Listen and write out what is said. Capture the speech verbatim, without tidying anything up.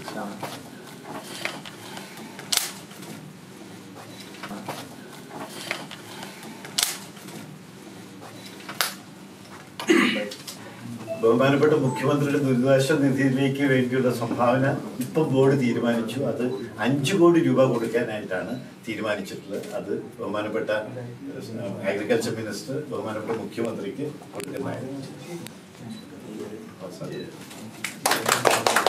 ബഹുമാനപ്പെട്ട മുഖ്യമന്ത്രിയുടെ ദുരിതാശ്വാസ നിധിയിലേക്ക് വേണ്ടിയുള്ള സംഭാവന ഇപ്പം ബോർഡ് തീരുമാനിച്ചു. അത് അഞ്ചു കോടി രൂപ കൊടുക്കാനായിട്ടാണ് തീരുമാനിച്ചിട്ടുള്ളത്. അത് ബഹുമാനപ്പെട്ട അഗ്രികൾച്ചർ മിനിസ്റ്റർ ബഹുമാനപ്പെട്ട മുഖ്യമന്ത്രിക്ക് കൊടുക്കുന്നതായിരുന്നു.